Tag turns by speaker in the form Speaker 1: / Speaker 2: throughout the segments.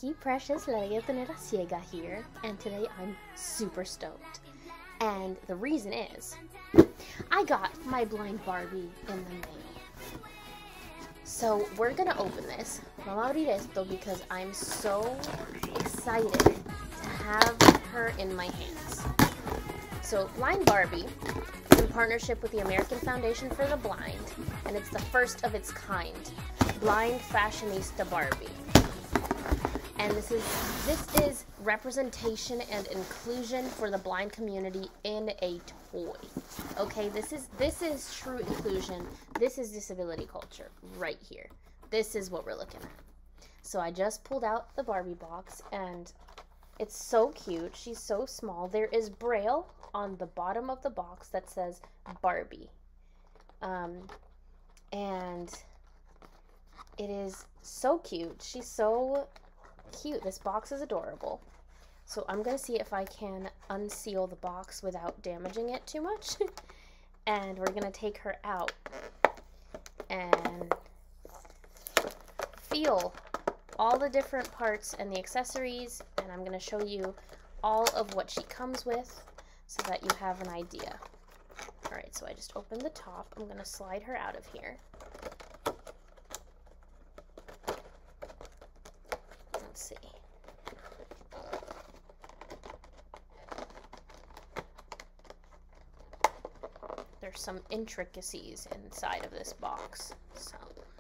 Speaker 1: Pinky Precious La Galletonera Ciega here, and today I'm super stoked. And the reason is, I got my blind Barbie in the mail. So we're gonna open this. Vamos a abrir esto because I'm so excited to have her in my hands. So Blind Barbie is in partnership with the American Foundation for the Blind, and it's the first of its kind, Blind Fashionista Barbie. And this is representation and inclusion for the blind community in a toy. Okay, this is true inclusion. This is disability culture right here. This is what we're looking at. So I just pulled out the Barbie box, and it's so cute. She's so small. There is Braille on the bottom of the box that says Barbie. And it is so cute. She's so cute. This box is adorable. So I'm going to see if I can unseal the box without damaging it too much. And we're going to take her out and feel all the different parts and the accessories, and I'm going to show you all of what she comes with so that you have an idea. Alright, so I just opened the top. I'm going to slide her out of here. Let's see. There's some intricacies inside of this box, so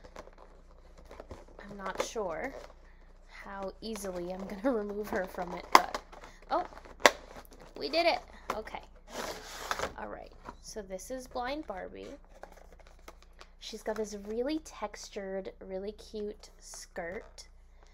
Speaker 1: I'm not sure how easily I'm gonna remove her from it, but oh, we did it. Okay. Alright, so this is Blind Barbie. She's got this really textured, really cute skirt.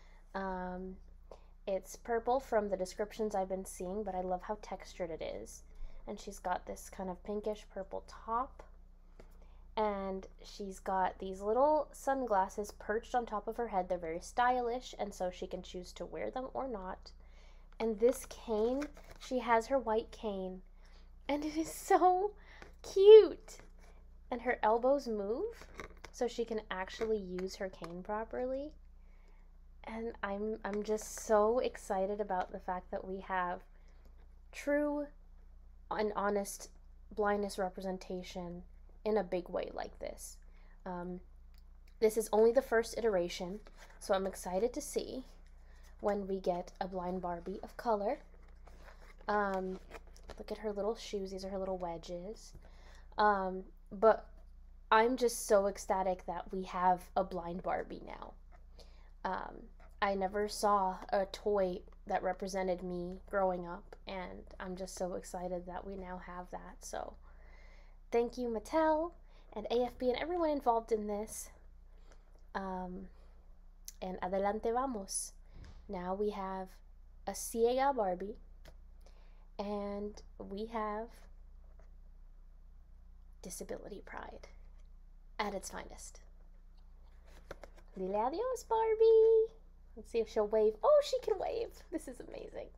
Speaker 1: It's purple from the descriptions I've been seeing, but I love how textured it is. And she's got this kind of pinkish purple top. And she's got these little sunglasses perched on top of her head. They're very stylish, and so she can choose to wear them or not. And this cane, she has her white cane, and it is so cute. And her elbows move, so she can actually use her cane properly. And I'm just so excited about the fact that we have true and honest blindness representation in a big way like this. This is only the first iteration, so I'm excited to see when we get a blind Barbie of color. Look at her little shoes. These are her little wedges. But I'm just so ecstatic that we have a blind Barbie now. I never saw a toy that represented me growing up, and I'm just so excited that we now have that. So thank you, Mattel and AFB and everyone involved in this. And adelante vamos. Now we have a ciega Barbie, and we have disability pride at its finest. Dile adios, Barbie. Let's see if she'll wave. Oh, she can wave. This is amazing.